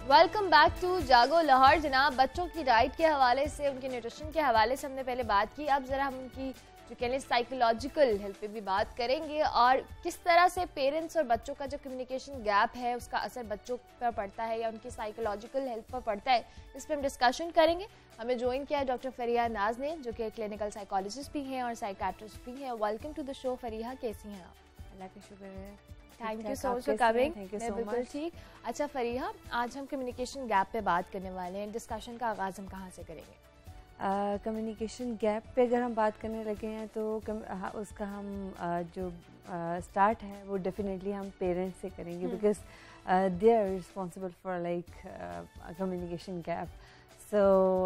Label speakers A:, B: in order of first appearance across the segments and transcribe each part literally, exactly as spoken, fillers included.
A: Welcome back to जागो लाहौर। जनाब, बच्चों की डाइट के हवाले से, उनके न्यूट्रिशन के हवाले से हमने पहले बात की। अब ज़रा हम उनकी जो कह लें साइकोलॉजिकल हेल्थ पे भी बात करेंगे और किस तरह से पेरेंट्स और बच्चों का जो कम्युनिकेशन गैप है उसका असर बच्चों पर पड़ता है या उनकी साइकोलॉजिकल हेल्थ पर पड़ता है, इस पर हम डिस्कशन करेंगे। हमें ज्वाइन किया है डॉक्टर फरीहा नाज ने, जो कि क्लिनिकल साइकोलॉजिस्ट भी हैं और साइकाट्रिस्ट भी हैं। Welcome to the show Fariha, कैसी हैं आप?
B: अल्लाह का शुक्र है।
A: Thank you so much for coming. मैं बिल्कुल ठीक। अच्छा फरीहा, आज हम कम्युनिकेशन गैप पे बात करने वाले हैं। डिस्कशन का आगाज़ हम कहाँ से करेंगे?
B: कम्युनिकेशन uh, गैप पे अगर हम बात करने लगे हैं तो कम, uh, उसका हम uh, जो स्टार्ट uh, है वो डेफिनेटली हम पेरेंट्स से करेंगे, because they are responsible for like communication gap. So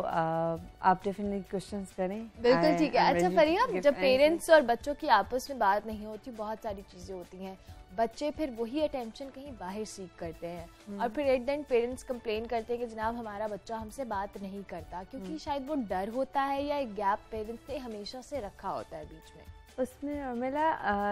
B: आप डेफिनेटली क्वेश्चंस करें।
A: बिल्कुल ठीक है। अच्छा फरीहा, जब पेरेंट्स और बच्चों की आपस में बात नहीं होती, बहुत सारी चीज़ें होती हैं, बच्चे फिर वही अटेंशन कहीं बाहर सीख करते हैं और फिर at the end parents complain करते हैं कि जनाब हमारा बच्चा हमसे बात नहीं करता, क्योंकि शायद वो डर होता है या एक गैप पेरेंट्स ने हमेशा से रखा होता है बीच में।
B: उसमें मेरा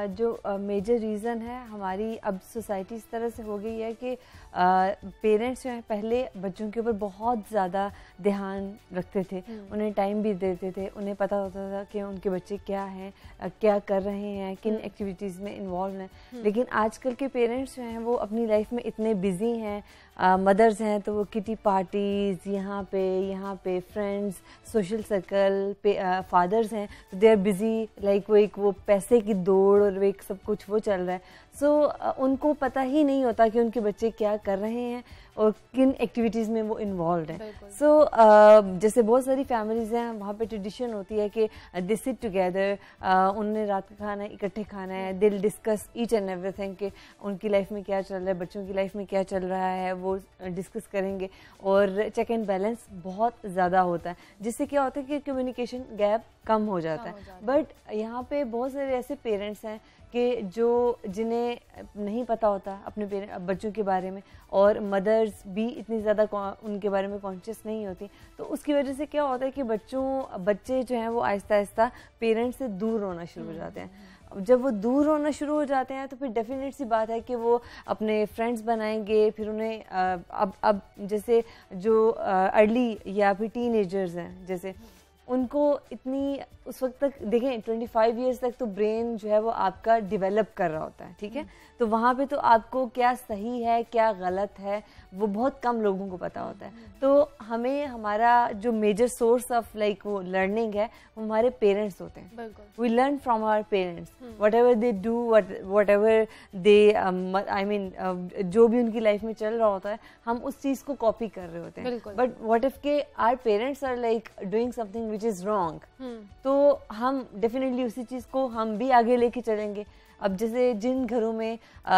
B: जो मेजर रीज़न है, हमारी अब सोसाइटी इस तरह से हो गई है कि पेरेंट्स जो हैं पहले बच्चों के ऊपर बहुत ज़्यादा ध्यान रखते थे, उन्हें टाइम भी देते थे, उन्हें पता होता था कि उनके बच्चे क्या हैं, क्या कर रहे हैं, किन एक्टिविटीज़ में इन्वॉल्व हैं। लेकिन आजकल के पेरेंट्स जो हैं वो अपनी लाइफ में इतने बिजी हैं, मदर्स हैं तो वो किटी पार्टीज़, यहाँ पे यहाँ पे फ्रेंड्स, सोशल सर्कल पे, फादर्स हैं तो दे आर बिज़ी, लाइक वो एक वो पैसे की दौड़ और एक सब कुछ वो चल रहा है। सो so, उनको पता ही नहीं होता कि उनके बच्चे क्या कर रहे हैं और किन एक्टिविटीज़ में वो इन्वॉल्व हैं। सो so, uh, जैसे बहुत सारी फैमिलीज़ हैं, वहाँ पे ट्रेडिशन होती है कि दे सिट टुगेदर, उन्हें रात का खाना इकट्ठे खाना है, they will discuss each and everything कि उनकी लाइफ में क्या चल रहा है, बच्चों की लाइफ में क्या चल रहा है, वो डिस्कस करेंगे और चेक एंड बैलेंस बहुत ज़्यादा होता है, जिससे क्या होता है कि कम्युनिकेशन गैप कम हो जाता है। बट यहाँ पे बहुत सारे ऐसे पेरेंट्स हैं कि जो जिन्हें नहीं पता होता अपने बच्चों के बारे में, और मदर्स भी इतनी ज़्यादा उनके बारे में कॉन्शियस नहीं होती, तो उसकी वजह से क्या होता है कि बच्चों बच्चे जो हैं वो आहिस्ता आहिस्ता पेरेंट्स से दूर होना शुरू हो जाते हैं। जब वो दूर होना शुरू हो जाते हैं तो फिर डेफिनेट सी बात है कि वो अपने फ्रेंड्स बनाएंगे, फिर उन्हें अब अब जैसे जो अर्ली या फिर टीनेजर्स हैं, जैसे उनको इतनी उस वक्त तक देखें पच्चीस इयर्स तक तो ब्रेन जो है वो आपका डेवलप कर रहा होता है, ठीक है। तो वहाँ पे तो आपको क्या सही है क्या गलत है वो बहुत कम लोगों को पता होता है। तो हमें हमारा जो मेजर सोर्स ऑफ लाइक वो लर्निंग है वो हमारे पेरेंट्स होते हैं। We learn from our parents, whatever they do, whatever they, I mean जो भी उनकी लाइफ में चल रहा होता है हम उस चीज़ को कॉपी कर रहे होते हैं। बट वट इफ के our parents are like doing something which is wrong, तो हम डेफिनेटली उसी चीज़ को हम भी आगे लेके चलेंगे। अब जैसे जिन घरों में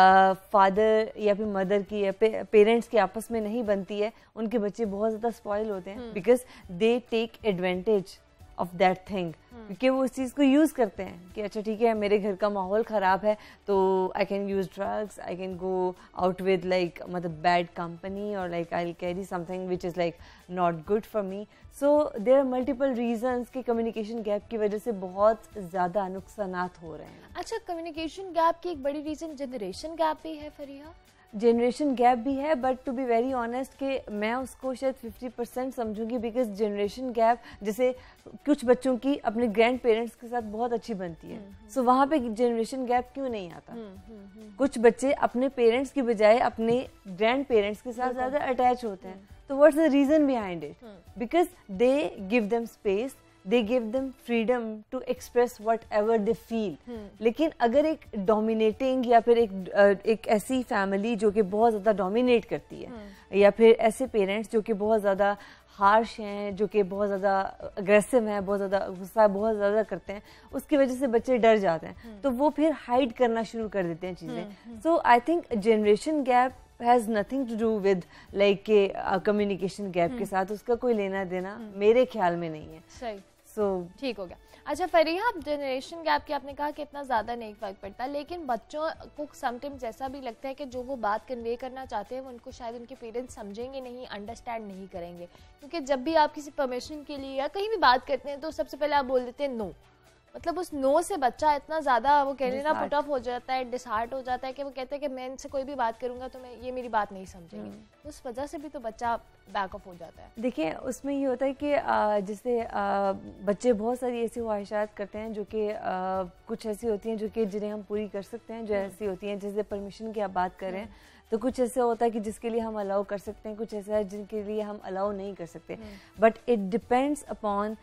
B: फादर या फिर मदर की या पे, पेरेंट्स की आपस में नहीं बनती है, उनके बच्चे बहुत ज़्यादा स्पॉइल होते हैं, because they take advantage of that thing, क्योंकि वो उस चीज़ को यूज़ करते हैं कि अच्छा ठीक है मेरे घर का माहौल ख़राब है तो I can use drugs, I can go out with like मतलब बैड कंपनी, और like I will carry something which is like not good for me. So there are multiple reasons कि कम्युनिकेशन गैप की वजह से बहुत ज़्यादा नुकसानात हो रहे हैं।
A: अच्छा, कम्युनिकेशन गैप की एक बड़ी रीज़न जनरेशन गैप भी है फरीहा?
B: जनरेशन गैप भी है, but to be very honest कि मैं उसको शायद फिफ्टी परसेंट समझूंगी, बिकॉज जनरेशन गैप जैसे कुछ बच्चों की अपने ग्रैंड पेरेंट्स के साथ बहुत अच्छी बनती है, सो so, वहाँ पे जनरेशन गैप क्यों नहीं आता? कुछ बच्चे अपने पेरेंट्स की बजाय अपने ग्रैंड पेरेंट्स के साथ ज़्यादा अटैच होते हैं, तो what's the reason behind it? Because they give them space, they give them freedom to express whatever they feel। hmm. लेकिन अगर एक dominating या फिर एक एक ऐसी फैमिली जो कि बहुत ज़्यादा dominate करती है, hmm. या फिर ऐसे पेरेंट्स जो कि बहुत ज़्यादा हार्श हैं, जो कि बहुत ज़्यादा अग्रेसिव हैं, बहुत ज़्यादा गुस्सा बहुत ज़्यादा करते हैं, उसकी वजह से बच्चे डर जाते हैं, hmm. तो वो फिर हाइड करना शुरू कर देते हैं चीज़ें। So I think generation gap has nothing to do with like के कम्युनिकेशन गैप के साथ उसका कोई लेना देना hmm. मेरे ख्याल में नहीं है।
A: सही,
B: सो
A: so, ठीक हो गया। अच्छा फरीहा, जनरेशन गैप की आपने कहा कि इतना ज़्यादा नहीं फर्क पड़ता, लेकिन बच्चों को समटाइम्स ऐसा भी लगता है कि जो वो बात कन्वे करना चाहते हैं वो उनको शायद उनके पेरेंट्स समझेंगे नहीं, अंडरस्टैंड नहीं करेंगे, क्योंकि जब भी आप किसी परमिशन के लिए या कहीं भी बात करते हैं तो सबसे पहले आप बोल देते हैं नो, मतलब उस नो से बच्चा इतना ज्यादा वो कह लेना पुट ऑफ हो जाता है, डिसहार्ट हो जाता है कि वो कहते हैं कि मैं इनसे कोई भी बात करूंगा तो मैं ये मेरी बात नहीं समझेंगे, तो उस वजह से भी तो बच्चा बैक ऑफ हो जाता है।
B: देखिए उसमें ये होता है कि जैसे बच्चे बहुत सारी ऐसी ख्वाहिशात करते हैं जो कि कुछ ऐसी होती हैं जो कि जिन्हें हम पूरी कर सकते हैं, जो ऐसी होती हैं जैसे परमिशन की आप बात कर रहे हैं, तो कुछ ऐसे होता है कि जिसके लिए हम अलाउ कर सकते हैं, कुछ ऐसा है जिनके लिए हम अलाउ नहीं कर सकते। बट इट डिपेंड्स अपॉन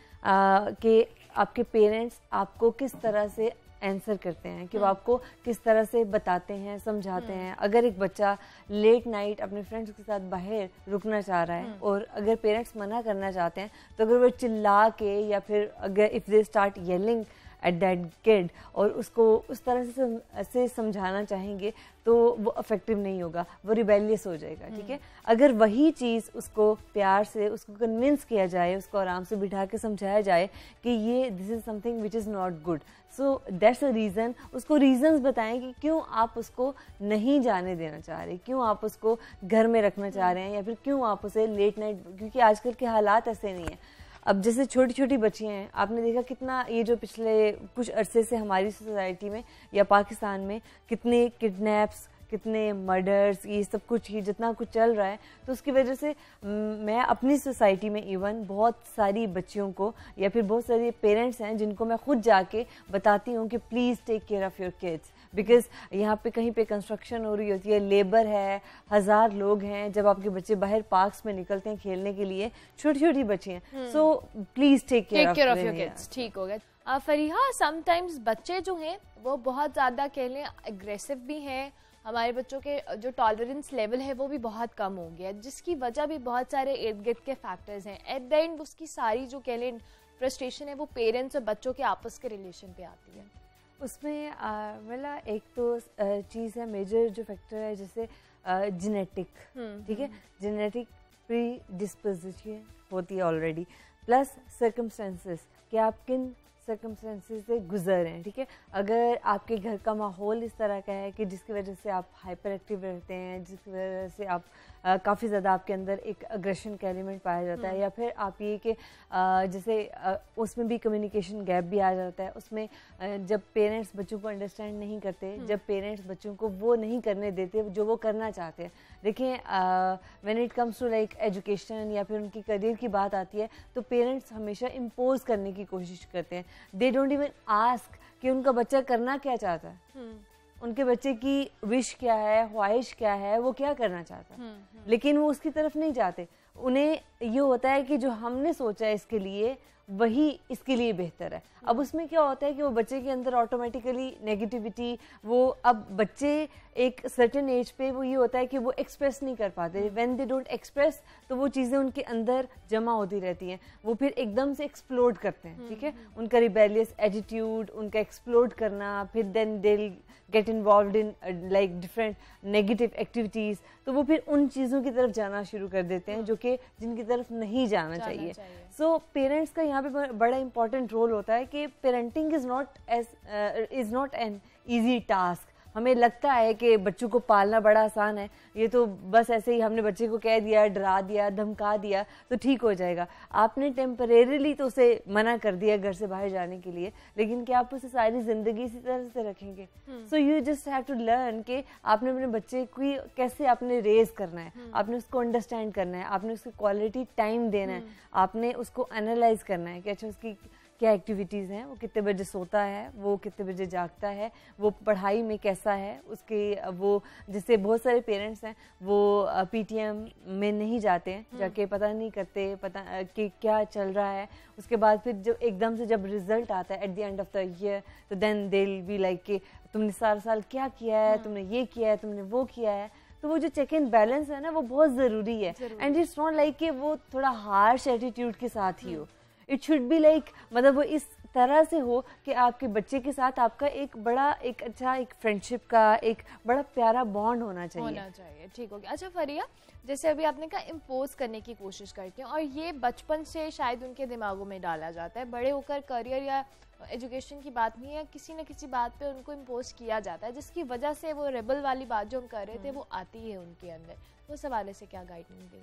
B: कि आपके पेरेंट्स आपको किस तरह से आंसर करते हैं, कि वो आपको किस तरह से बताते हैं, समझाते हैं। अगर एक बच्चा लेट नाइट अपने फ्रेंड्स के साथ बाहर रुकना चाह रहा है और अगर पेरेंट्स मना करना चाहते हैं, तो अगर वो चिल्ला के या फिर अगर if they start yelling at that kid और उसको उस तरह से सम, से समझाना चाहेंगे तो वो इफेक्टिव नहीं होगा, वो रिबेलियस हो जाएगा। ठीक है, अगर वही चीज़ उसको प्यार से उसको कन्विंस किया जाए, उसको आराम से बिठा के समझाया जाए कि ये this is something which is not good, so that's a reason, उसको रीजंस बताएं कि क्यों आप उसको नहीं जाने देना चाह रहे, क्यों आप उसको घर में रखना चाह रहे हैं, या फिर क्यों आप उसे लेट नाइट, क्योंकि आजकल के हालात ऐसे नहीं हैं। अब जैसे छोटी छोटी बच्चियाँ हैं, आपने देखा कितना ये जो पिछले कुछ अरसे से हमारी सोसाइटी में या पाकिस्तान में कितने किडनैप्स, कितने मर्डर्स, ये सब कुछ ही जितना कुछ चल रहा है, तो उसकी वजह से मैं अपनी सोसाइटी में इवन बहुत सारी बच्चियों को या फिर बहुत सारे पेरेंट्स हैं जिनको मैं खुद जाके बताती हूँ कि please take care of your kids, because यहाँ पे कहीं पे कंस्ट्रक्शन हो रही होती है, लेबर है, हज़ार लोग हैं, जब आपके बच्चे बाहर पार्क्स में निकलते हैं खेलने के लिए, छोटी छोटी बच्ची हैं, so please take care of your kids.
A: ठीक हो गया। फरीहा, समटाइम्स बच्चे जो हैं वो बहुत ज़्यादा कह लें एग्रेसिव भी हैं, हमारे बच्चों के जो टॉलरेंस लेवल है वो भी बहुत कम हो गया, जिसकी वजह भी बहुत सारे इर्द गिर्द के फैक्टर्स हैं। एट द एंड उसकी सारी जो कह लें फ्रस्ट्रेशन है वो पेरेंट्स और बच्चों के आपस के रिलेशन पे आती है।
B: उसमें मतलब एक तो चीज़ है, मेजर जो फैक्टर है जैसे जेनेटिक, ठीक है, जेनेटिक प्री डिस्पोजिशन होती है ऑलरेडी, प्लस सर्कमस्टेंसेस कि आप किन सर्कमस्टेंसेस से गुजर रहे हैं। ठीक है, अगर आपके घर का माहौल इस तरह का है कि जिसकी वजह से आप हाइपर एक्टिव रहते हैं, जिसकी वजह से आप काफ़ी ज़्यादा आपके अंदर एक अग्रेशन का एलिमेंट पाया जाता है, या फिर आप ये कि जैसे उसमें भी कम्युनिकेशन गैप भी आ जाता है, उसमें जब पेरेंट्स बच्चों को अंडरस्टैंड नहीं करते, जब पेरेंट्स बच्चों को वो नहीं करने देते जो वो करना चाहते हैं। देखिए when it comes to like education या फिर उनकी करियर की बात आती है, तो पेरेंट्स हमेशा इम्पोज करने की कोशिश करते हैं। दे डोंट इवन आस्क कि उनका बच्चा करना क्या चाहता है, उनके बच्चे की विश क्या है, ख्वाहिश क्या है, वो क्या करना चाहता है, लेकिन वो उसकी तरफ नहीं जाते। उन्हें ये होता है कि जो हमने सोचा है इसके लिए वही इसके लिए बेहतर है। अब उसमें क्या होता है कि वो बच्चे के अंदर ऑटोमेटिकली नेगेटिविटी, वो अब बच्चे एक सर्टेन एज पे वो ये होता है कि वो एक्सप्रेस नहीं कर पाते। व्हेन दे डोंट एक्सप्रेस, तो वो चीज़ें उनके अंदर जमा होती रहती हैं, वो फिर एकदम से एक्सप्लोड करते हैं। ठीक है, उनका रिबेलियस एटीट्यूड, उनका एक्सप्लोड करना, फिर then they get involved in like different negative activities, तो वो फिर उन चीज़ों की तरफ जाना शुरू कर देते हैं जो कि जिनकी तरफ नहीं जाना, जाना चाहिए। सो पेरेंट्स का यहाँ पे बड़ा इंपॉर्टेंट रोल होता है कि parenting is not as is not an easy task. हमें लगता है कि बच्चों को पालना बड़ा आसान है, ये तो बस ऐसे ही हमने बच्चे को कह दिया, डरा दिया, धमका दिया तो ठीक हो जाएगा। आपने टेम्परेरीली तो उसे मना कर दिया घर से बाहर जाने के लिए, लेकिन क्या आप उसे सारी जिंदगी इसी तरह से रखेंगे? So you just have to learn कि आपने अपने बच्चे को कैसे आपने रेज करना है, आपने उसको अंडरस्टैंड करना है, आपने उसको क्वालिटी टाइम देना है, आपने उसको एनालाइज करना है कि अच्छा उसकी क्या एक्टिविटीज़ हैं, वो कितने बजे सोता है, वो कितने बजे जागता है, वो पढ़ाई में कैसा है, उसके वो जैसे बहुत सारे पेरेंट्स हैं वो पीटीएम में नहीं जाते हैं, जाके पता नहीं करते पता कि क्या चल रहा है। उसके बाद फिर जब एकदम से जब रिजल्ट आता है at the end of the year, तो then they will be like कि तुमने सारा साल क्या किया है, तुमने ये किया है, तुमने वो किया है। तो वो जो चेक इन बैलेंस है ना, वो बहुत ज़रूरी है। एंड इट्स नॉट लाइक कि वो थोड़ा हार्श एटीट्यूड के साथ ही हो, इट शुड बी लाइक मतलब वो इस तरह से हो कि आपके बच्चे के साथ आपका एक बड़ा एक अच्छा एक फ्रेंडशिप का एक बड़ा प्यारा बॉन्ड होना चाहिए
A: होना चाहिए। ठीक हो गया। अच्छा फरिया, जैसे अभी आपने कहा इम्पोज करने की कोशिश करते हैं, और ये बचपन से शायद उनके दिमागों में डाला जाता है, बड़े होकर करियर या एजुकेशन की बात नहीं है, किसी न किसी बात पे उनको इम्पोज किया जाता है, जिसकी वजह से वो रेबल वाली बात जो हम कर रहे थे वो आती है उनके अंदर। तो उस हवाले से क्या गाइडलाइन देंगे आप?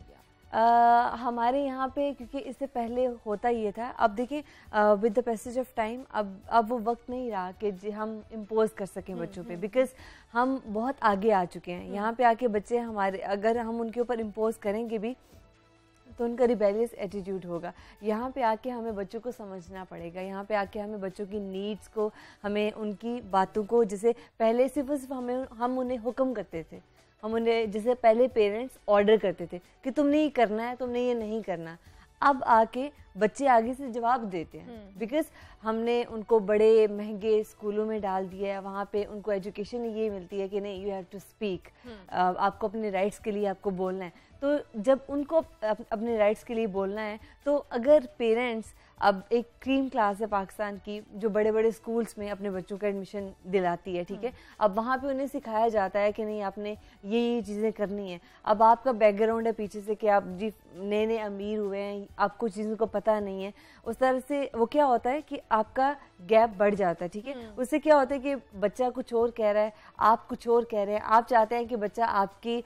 B: Uh, हमारे यहाँ पे क्योंकि इससे पहले होता ये था, अब देखिए with the passage of time अब अब वो वक्त नहीं रहा कि हम इम्पोज कर सकें बच्चों पे, बिकॉज हम बहुत आगे आ चुके हैं। यहाँ पे आके बच्चे हमारे, अगर हम उनके ऊपर इम्पोज करेंगे भी तो उनका रिबेलियस एटीट्यूड होगा। यहाँ पे आके हमें बच्चों को समझना पड़ेगा, यहाँ पे आके हमें बच्चों की नीड्स को, हमें उनकी बातों को, जैसे पहले सिर्फ सिर्फ हमें हम उन्हें हुक्म करते थे, हम उन्हें जैसे पहले पेरेंट्स ऑर्डर करते थे कि तुमने ये करना है, तुमने ये नहीं करना, अब आके बच्चे आगे से जवाब देते हैं, बिकॉज हमने उनको बड़े महंगे स्कूलों में डाल दिया है, वहाँ पे उनको एजुकेशन ये मिलती है कि नहीं, यू हैव टू स्पीक, आपको अपने राइट्स के लिए आपको बोलना है। तो जब उनको अपने राइट्स के लिए बोलना है, तो अगर पेरेंट्स, अब एक क्रीम क्लास है पाकिस्तान की जो बड़े बड़े स्कूल्स में अपने बच्चों का एडमिशन दिलाती है, ठीक है, अब वहाँ पे उन्हें सिखाया जाता है कि नहीं आपने ये ये चीज़ें करनी है। अब आपका बैकग्राउंड है पीछे से कि आप जी नए नए अमीर हुए हैं, आपको चीज़ों को पता नहीं है, उस तरह से वो क्या होता है कि आपका गैप बढ़ जाता है, ठीक है। उससे क्या होता है कि बच्चा कुछ और कह रहा है, आप कुछ और कह रहे हैं, आप चाहते हैं कि बच्चा आपके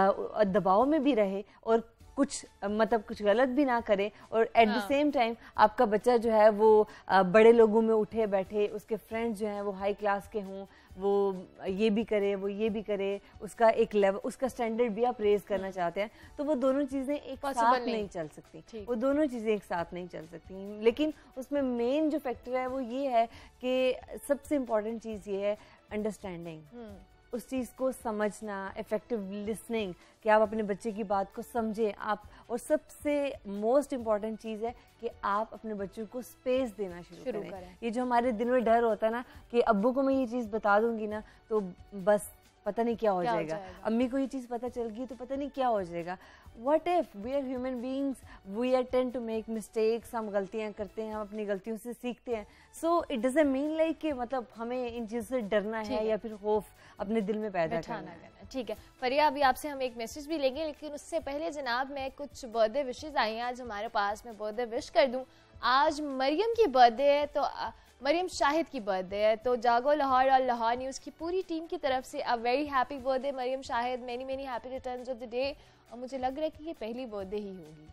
B: दबाव में भी रहे और कुछ मतलब कुछ गलत भी ना करे, और एट द सेम टाइम आपका बच्चा जो है वो बड़े लोगों में उठे बैठे, उसके फ्रेंड्स जो हैं वो हाई क्लास के हों, वो ये भी करे वो ये भी करे, उसका एक लेवल, उसका स्टैंडर्ड भी आप रेज करना चाहते हैं, तो वो दोनों चीज़ें एक साथ नहीं, नहीं चल सकती, वो दोनों चीज़ें एक साथ नहीं चल सकती। लेकिन उसमें मेन जो फैक्टर है वो ये है कि सबसे इम्पॉर्टेंट चीज़ ये है अंडरस्टैंडिंग, उस चीज़ को समझना, इफेक्टिव लिसनिंग, कि आप अपने बच्चे की बात को समझें आप, और सबसे मोस्ट इम्पॉर्टेंट चीज़ है कि आप अपने बच्चों को स्पेस देना शुरू, शुरू करें।, करें ये जो हमारे दिल में डर होता है ना कि अब्बू को मैं ये चीज़ बता दूंगी ना तो बस पता नहीं क्या हो क्या जाएगा, जाएगा। अम्मी को ये चीज़ पता चल गई तो पता नहीं क्या हो जाएगा। What if we are human beings, we are tend to make mistakes, हम गलतियाँ करते हैं, हम अपनी गलतियों से सीखते हैं। So it doesn't mean like कि मतलब हमें इन चीज़ों से डरना है या फिर खौफ अपने दिल में पैदा करना है।
A: ठीक है फरिया, अभी आपसे हम एक मैसेज भी लेंगे, लेकिन उससे पहले जनाब मैं कुछ बर्थडे विशेज आई हैं आज हमारे पास, मैं बर्थडे विश कर दूं। आज मरियम की बर्थडे है, तो मरियम शाहिद की बर्थडे है, तो जागो लाहौर और लाहौर न्यूज़ की पूरी टीम की तरफ से a very happy birthday Mariam Shahid, many many happy returns of the day. और मुझे लग रहा है कि ये पहली बर्थडे ही होगी।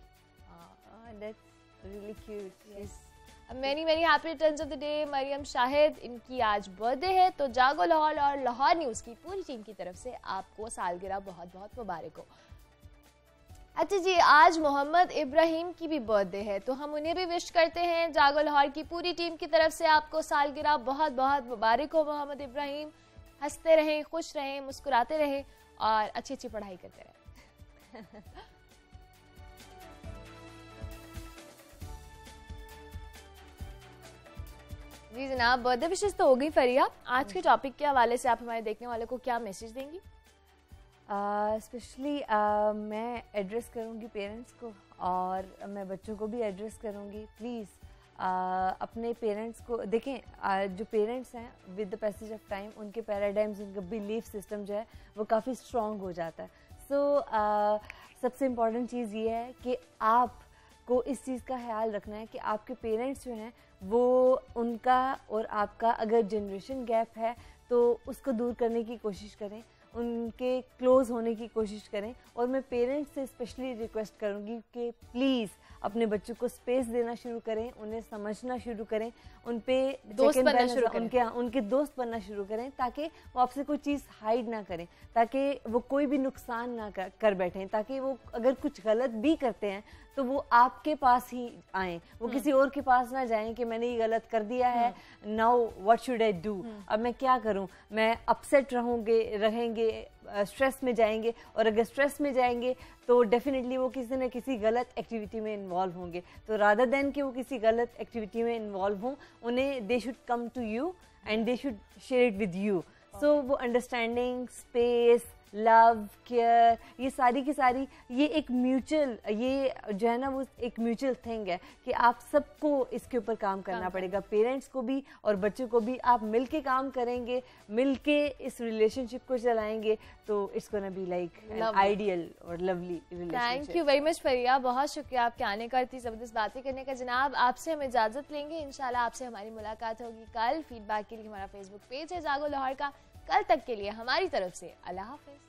B: That's really cute. Yes,
A: many many happy returns of the day Mariam Shahid, इनकी आज बर्थडे है, तो जागो लाहौर और लाहौर न्यूज़ की पूरी टीम की तरफ से आपको सालगिरह बहुत बहुत मुबारक हो। अच्छा जी, आज मोहम्मद इब्राहिम की भी बर्थडे है, तो हम उन्हें भी विश करते हैं जागो लाहौर की पूरी टीम की तरफ से आपको सालगिरह बहुत बहुत मुबारक हो मोहम्मद इब्राहिम। हंसते रहें, खुश रहें, मुस्कुराते रहें और अच्छी अच्छी पढ़ाई करते रहें। जी जनाब, बर्थडे विशेष तो हो गई फरिया, आज के टॉपिक के हवाले से आप हमारे देखने वालों को क्या मैसेज देंगी?
B: स्पेशली uh, uh, मैं एड्रेस करूँगी पेरेंट्स को और मैं बच्चों को भी एड्रेस करूँगी। प्लीज़ uh, अपने पेरेंट्स को देखें, uh, जो पेरेंट्स हैं with the passage of time उनके पैराडाइम्स, उनका बिलीफ सिस्टम जो है वो काफ़ी स्ट्रॉन्ग हो जाता है। सो so, uh, सबसे इम्पॉर्टेंट चीज़ ये है कि आपको इस चीज़ का ख्याल रखना है कि आपके पेरेंट्स जो हैं वो, उनका और आपका अगर जनरेशन गैप है तो उसको दूर करने की कोशिश करें, उनके क्लोज़ होने की कोशिश करें। और मैं पेरेंट्स से स्पेशली रिक्वेस्ट करूंगी कि प्लीज़ अपने बच्चों को स्पेस देना शुरू करें, उन्हें समझना शुरू करें, उन पे
A: दोस्त बनना शुरू करें,
B: उनके उनके दोस्त बनना शुरू करें, ताकि वो आपसे कोई चीज़ हाइड ना करें, ताकि वो कोई भी नुकसान ना कर, कर बैठें, ताकि वो अगर कुछ गलत भी करते हैं तो वो आपके पास ही आएँ, वो किसी और के पास ना जाएं कि मैंने ये गलत कर दिया है, now what should I do, अब मैं क्या करूं, मैं अपसेट रहूँगे रहेंगे स्ट्रेस में जाएंगे, और अगर स्ट्रेस में जाएंगे तो डेफिनेटली वो किसी न किसी गलत एक्टिविटी में इन्वॉल्व होंगे। तो रादर देन कि वो किसी गलत एक्टिविटी में इन्वॉल्व हों, उन्हें they should come to you and they should share it with you. So वो अंडरस्टैंडिंग, स्पेस, लव, केयर, ये सारी की सारी ये एक म्यूचुअल, ये जो है ना वो एक म्यूचुअल थिंग है कि आप सबको इसके ऊपर काम करना काम पड़ेगा, पेरेंट्स को भी और बच्चों को भी। आप मिलके काम करेंगे, मिलके इस रिलेशनशिप को चलाएंगे, तो it's gonna be like ideal और lovely relationship.
A: Thank you very much Fariya, बहुत शुक्रिया आपके आने का, इतनी ज़बरदस्त बातें करने का। जनाब आपसे हम इजाज़त लेंगे, इंशाल्लाह आपसे हमारी मुलाकात होगी कल। फीडबैक के लिए हमारा फेसबुक पेज है जागो लाहौर का। कल तक के लिए हमारी तरफ से अल्लाह हाफिज़।